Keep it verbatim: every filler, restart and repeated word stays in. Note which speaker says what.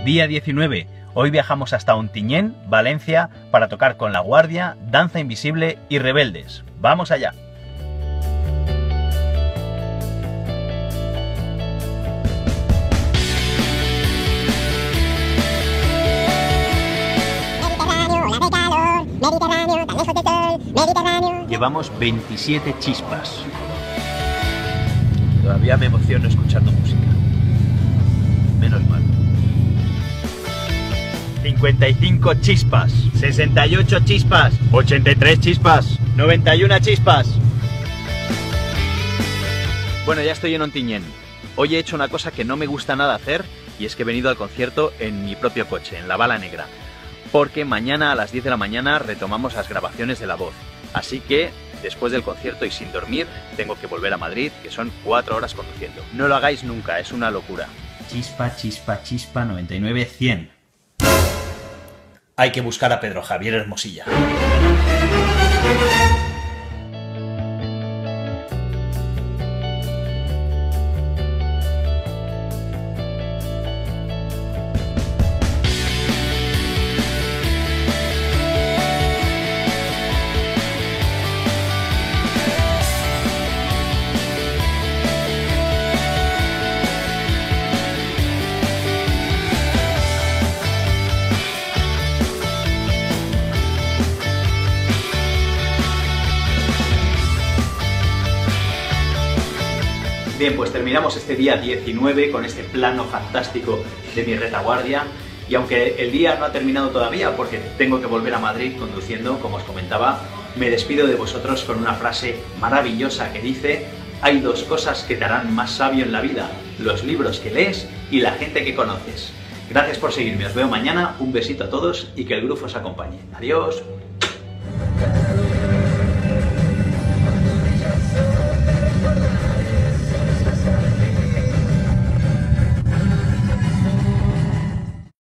Speaker 1: Día diecinueve. Hoy viajamos hasta Ontinyent, Valencia, para tocar con La Guardia, Danza Invisible y Rebeldes. ¡Vamos allá!
Speaker 2: Mediterráneo, tan lejos de sol, Mediterráneo.
Speaker 1: Llevamos veintisiete chispas. Todavía me emociono escuchando música. Menos mal. cincuenta y cinco chispas. sesenta y ocho chispas. ochenta y tres chispas. noventa y una chispas. Bueno, ya estoy en Ontinyent. Hoy he hecho una cosa que no me gusta nada hacer, y es que he venido al concierto en mi propio coche, en la Bala Negra. Porque mañana a las diez de la mañana retomamos las grabaciones de La Voz. Así que, después del concierto y sin dormir, tengo que volver a Madrid, que son cuatro horas conduciendo. No lo hagáis nunca, es una locura. Chispa, chispa, chispa, noventa y nueve, cien. Hay que buscar a Pedro Javier Hermosilla. Bien, pues terminamos este día diecinueve con este plano fantástico de mi retaguardia, y aunque el día no ha terminado todavía porque tengo que volver a Madrid conduciendo, como os comentaba, me despido de vosotros con una frase maravillosa que dice: hay dos cosas que te harán más sabio en la vida, los libros que lees y la gente que conoces. Gracias por seguirme, os veo mañana, un besito a todos y que el groove os acompañe. Adiós.